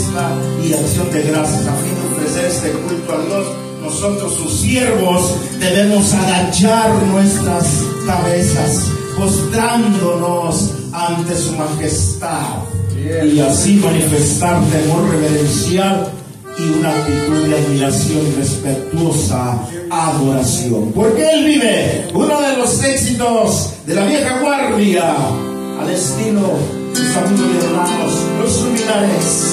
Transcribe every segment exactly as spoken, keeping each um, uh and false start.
fiesta y acción de gracias. A fin de ofrecer este culto a Dios, nosotros sus siervos debemos agachar nuestras cabezas, postrándonos ante su majestad, y así manifestar temor reverencial y una actitud de admiración y respetuosa adoración. Porque Él vive, uno de los éxitos de la vieja guardia, al estilo de sus amigos y hermanos, los luminares.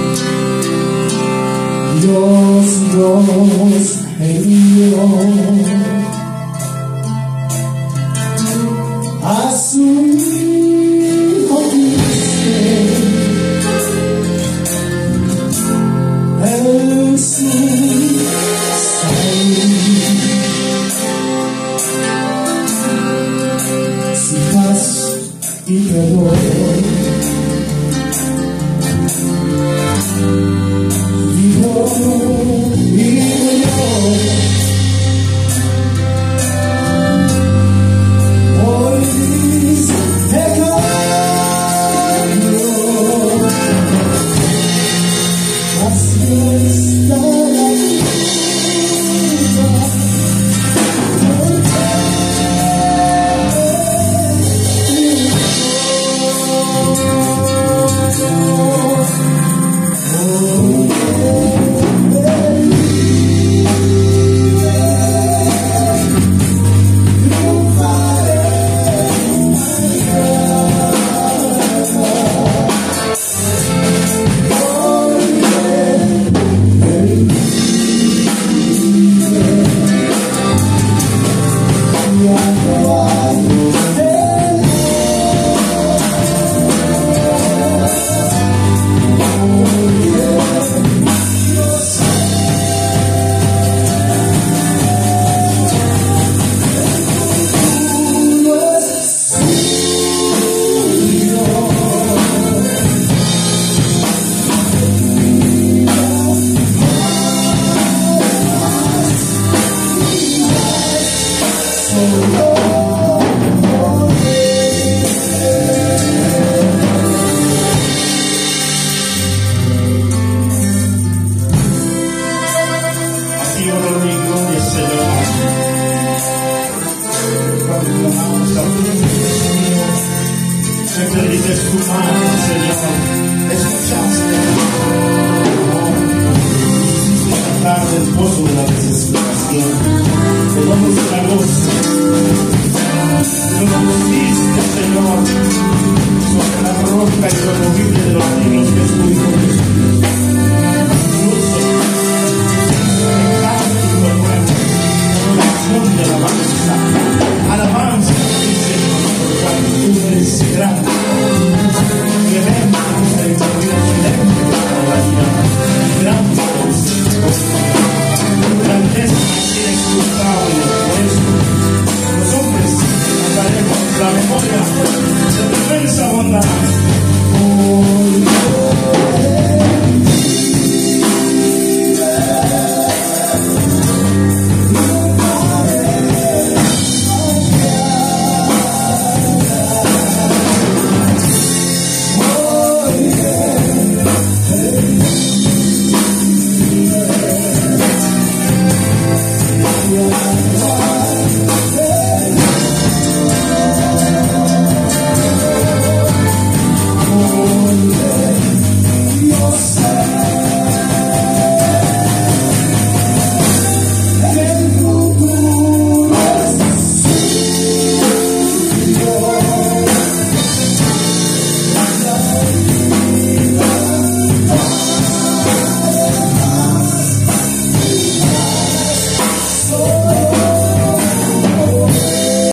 Dios, Dios, hey Dios.